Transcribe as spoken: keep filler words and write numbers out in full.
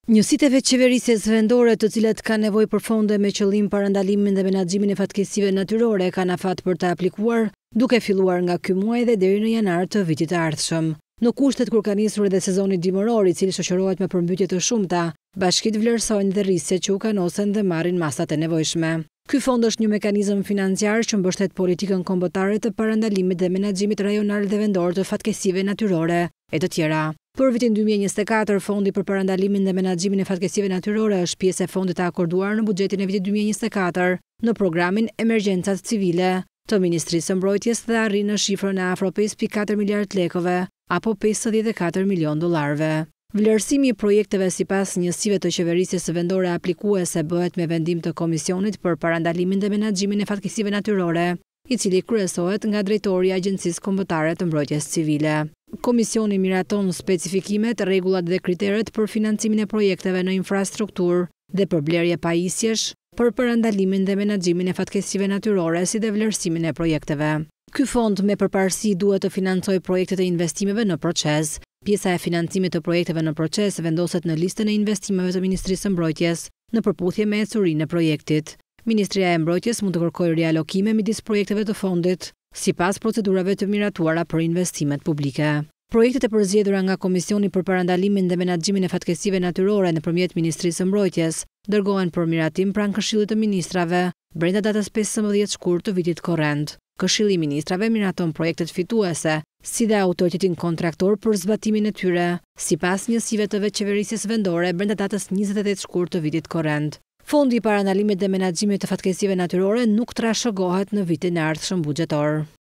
Njësitë e vetëqeverisjes vendore, të cilat kanë nevojë për fonde me qëllim parandalimin dhe menaxhimin e fatkeqësive natyrore, kanë afat për të aplikuar, duke filluar nga ky muaj dhe deri në janar të vitit të ardhshëm. Në kushtet kur ka nisur edhe sezoni dimëror, i cili shoqërohet me përmbytje të shumta, bashkitë vlerësojnë dhe rrisjet që u kanosen dhe marrin masat e nevojshme. Ky fond është një mekanizëm financiar që mbështet politikën kombëtare të parandalimit dhe menaxhimit rajonal dhe vendor të fatkeqësive natyrore e të tjera. Për vitin dy mijë e njëzet e katër, Fondi për Parandalimin dhe Menaxhimin e Fatkeqësive Natyrore është pjesë e fondit të akorduar në buxhetin e vitit dy mijë e njëzet e katër në programin Emergjencat Civile të Ministrisë së Mbrojtjes dhe arrin në shifrën e afro pesë pikë katër miliardë lekëve apo pesëdhjetë e katër milionë dollarëve. Vlerësimi i projekteve sipas njësive të qeverisjes vendore aplikuese bëhet me vendim të Komisionit për Parandalimin dhe Menaxhimin e Fatkeqësive Natyrore, i cili kryesohet nga drejtori i Agjencisë Kombëtare të Mbrojtjes Civile. Komisioni miraton specifikimet, rregullat dhe kriteret për financimin e projekteve në infrastrukturë dhe për blerje pajisjesh, për parandalimin dhe menaxhimin e fatkeqësive natyrore si dhe vlerësimin e projekteve. Ky fond me përparësi duhet të financojë projektet e investimeve në proces. Pjesa e financimit të projekteve në proces vendoset në listën e investimeve të Ministrisë së Mbrojtjes në përputhje me ecurinë e projektit. Ministria e Mbrojtjes mund të kërkojë rialokime midis projekteve të fondit, sipas procedurave të miratuara për investimet publike. Projektet e përzgjedhura nga Komisioni për Parandalimin dhe Menaxhimin e Fatkeqësive Natyrore nëpërmjet Ministrisë së Mbrojtjes dërgohen për miratim pranë Këshillit të Ministrave brenda datës pesëmbëdhjetë shkurt të vitit korrent. Këshilli i Ministrave miraton projektet fituese, si dhe autoritetin kontraktor për zbatimin e tyre, sipas njësive të vetëqeverisjes vendore brenda datës njëzet e tetë shkurt të vitit korrent. Fondi i Parandalimit dhe Menaxhimit të Fatkeqësive Natyrore nuk trashëgohet në vitin e ardhshëm buxhetor.